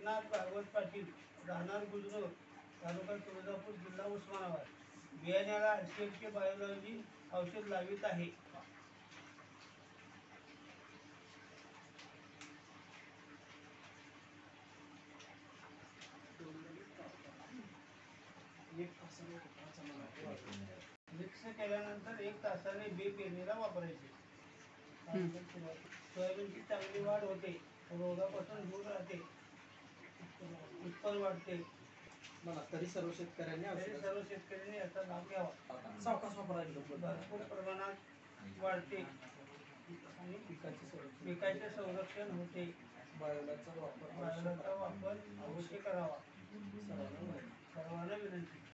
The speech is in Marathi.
एकनाथ भागवत पाटील, राहणार गुजरोळ, तालुका तुळजापूर, जिल्हा उस्मानाबाद. बियाण्याला RCH बायोलॉजी औषध लावित आहे. मिक्स केल्यानंतर 1 तासाने बी पेरणीला वापरायचे. सोयाबीनची चांगली वाढ होते, रोगापासून दूर राहते, उत्पन्न वाढते. तरी सर्व शेतकऱ्यांनी याचा लाभ घ्यावा. सावकाश वापरायला भरपूर प्रमाणात वाढते आणि पिकाचे संरक्षण होते. बायोलाचा वापर अवश्य करावा. सर्वांना विनंती.